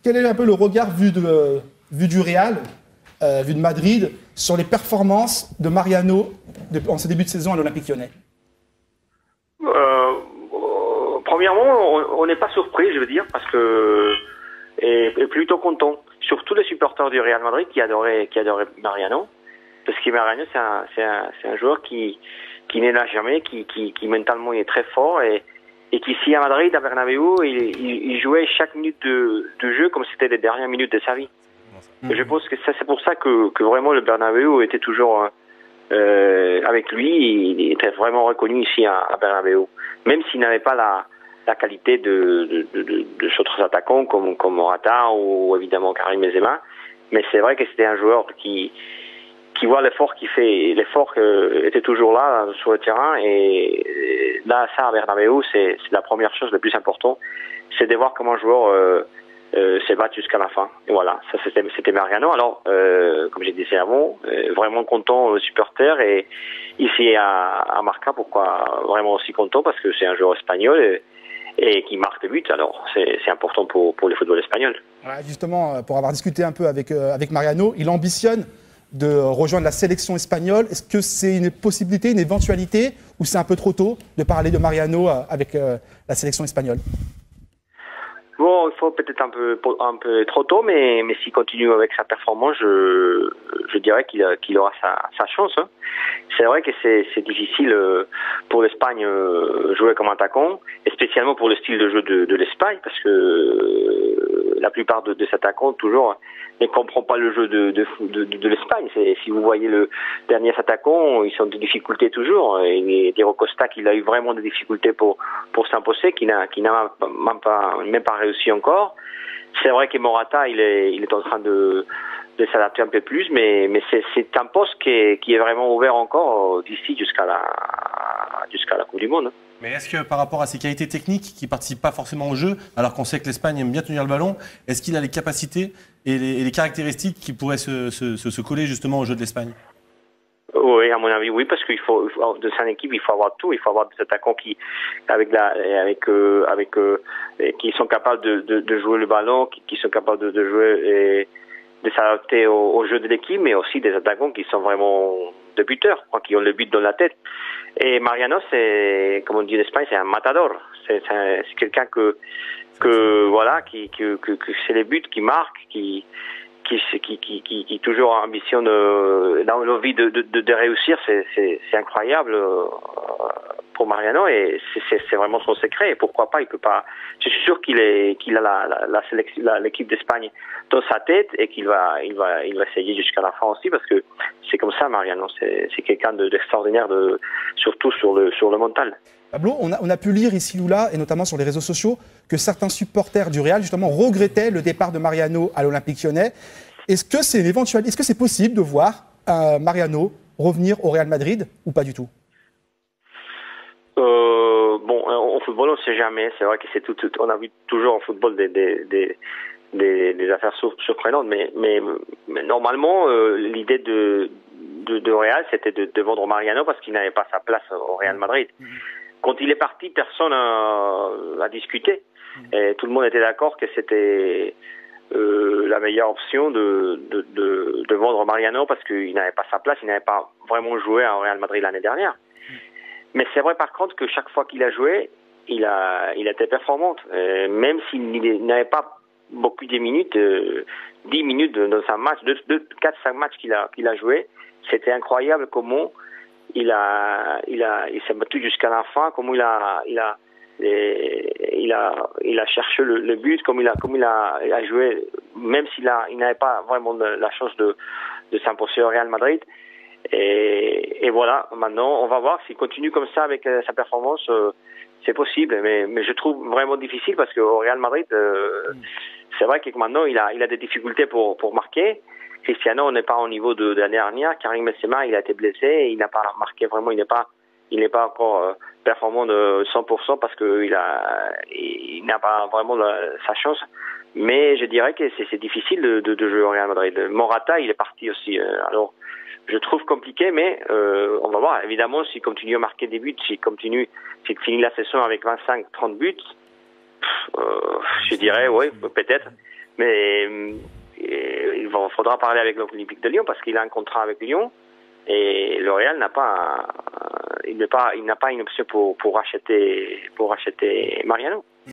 quel est un peu le regard vu du Real, vu de Madrid, sur les performances de Mariano en ce début de saison à l'Olympique Lyonnais? Premièrement, on n'est pas surpris, je veux dire, parce que et plutôt content. Surtout les supporters du Real Madrid qui adoraient Mariano, parce que Mariano c'est un joueur qui n'est là jamais, qui mentalement est très fort et qui ici à Madrid, à Bernabéu, il jouait chaque minute de jeu comme si c'était les dernières minutes de sa vie. Et je pense que c'est pour ça que vraiment le Bernabéu était toujours avec lui. Il était vraiment reconnu ici à Bernabéu, même s'il n'avait pas la qualité de d'autres attaquants comme Morata ou évidemment Karim Benzema. Mais c'est vrai que c'était un joueur qui voit l'effort qu'il fait. L'effort était toujours là sur le terrain. Et là, ça à Bernabéu, c'est la première chose la plus importante, c'est de voir comment un joueur se bat jusqu'à la fin. Et voilà, ça c'était Mariano. Alors, comme j'ai dit avant, vraiment content supporter et ici à Marca, pourquoi vraiment aussi content, parce que c'est un joueur espagnol et qui marque des buts. Alors, c'est important pour le football espagnol. Ouais, justement, pour avoir discuté un peu avec Mariano, il ambitionne de rejoindre la sélection espagnole. Est-ce que c'est une possibilité, une éventualité, ou c'est un peu trop tôt de parler de Mariano avec la sélection espagnole? Bon, il faut peut-être un peu trop tôt, mais s'il continue avec sa performance, je dirais qu'il aura sa chance. Hein. C'est vrai que c'est difficile pour l'Espagne jouer comme attaquant, et spécialement pour le style de jeu de l'Espagne, parce que la plupart de ces attaquants toujours ne comprennent pas le jeu de l'Espagne. Si vous voyez le dernier attaquant, ils sont en difficulté toujours. Et Diego Costa, qui a eu vraiment des difficultés pour s'imposer, qui n'a même pas réussi encore. C'est vrai que Morata, il est en train de s'adapter un peu plus, mais c'est un poste qui est vraiment ouvert encore d'ici jusqu'à la Coupe du Monde. Mais est-ce que par rapport à ses qualités techniques qui ne participent pas forcément au jeu, alors qu'on sait que l'Espagne aime bien tenir le ballon, est-ce qu'il a les capacités et les caractéristiques qui pourraient se coller justement au jeu de l'Espagne? Oui, à mon avis, oui, parce qu'il faut de son équipe, il faut avoir tout. Il faut avoir des attaquants qui sont capables de jouer le ballon, qui sont capables de jouer et de s'adapter au jeu de l'équipe, mais aussi des attaquants qui sont vraiment des buteurs, qui ont le but dans la tête. Et Mariano, c'est, comme on dit en Espagne, c'est un matador. C'est quelqu'un que c'est les buts qui marquent, qui toujours ambitionne dans l'envie de réussir. C'est incroyable pour Mariano, et c'est vraiment son secret. Et pourquoi pas, il peut pas. Je suis sûr qu'il a l'équipe d'Espagne dans sa tête, et qu'il va essayer jusqu'à la fin aussi, parce que c'est comme ça, Mariano. C'est quelqu'un d'extraordinaire, surtout sur le mental. Pablo, on a pu lire ici ou là, et notamment sur les réseaux sociaux, que certains supporters du Real, justement, regrettaient le départ de Mariano à l'Olympique Lyonnais. Est-ce que c'est est-ce que c'est possible de voir Mariano revenir au Real Madrid, ou pas du tout? Bon, au football, on ne sait jamais. C'est vrai que on a vu toujours au football des affaires surprenantes, mais normalement, l'idée de Real, c'était de vendre Mariano parce qu'il n'avait pas sa place au Real Madrid. Quand il est parti, personne a discuté. Et tout le monde était d'accord que c'était la meilleure option de vendre Mariano, parce qu'il n'avait pas sa place, il n'avait pas vraiment joué au Real Madrid l'année dernière. Mais c'est vrai par contre que chaque fois qu'il a joué, il a été performant. Même s'il n'avait pas beaucoup de minutes, 10 minutes dans un match, 4-5 matchs qu'il a joué, c'était incroyable comment il s'est battu jusqu'à la fin, comment il a cherché le but, comme il a joué, même s'il n'avait pas vraiment la chance de s'imposer au Real Madrid. Et voilà, maintenant, on va voir s'il continue comme ça avec sa performance. C'est possible, mais je trouve vraiment difficile, parce qu'au Real Madrid, c'est vrai que maintenant, il a des difficultés pour marquer. Cristiano n'est pas au niveau de l'année dernière. Karim Benzema, il a été blessé et il n'a pas marqué vraiment. Il n'est pas encore performant de 100%, parce qu'il n'a pas vraiment sa chance. Mais je dirais que c'est difficile de jouer au Real Madrid. Morata, il est parti aussi. Alors, je trouve compliqué, mais on va voir. Évidemment, s'il continue à marquer des buts, s'il finit la saison avec 25-30 buts, je dirais, oui, peut-être. Mais il faudra parler avec l'Olympique de Lyon parce qu'il a un contrat avec Lyon et le Real n'a pas une option pour racheter Mariano.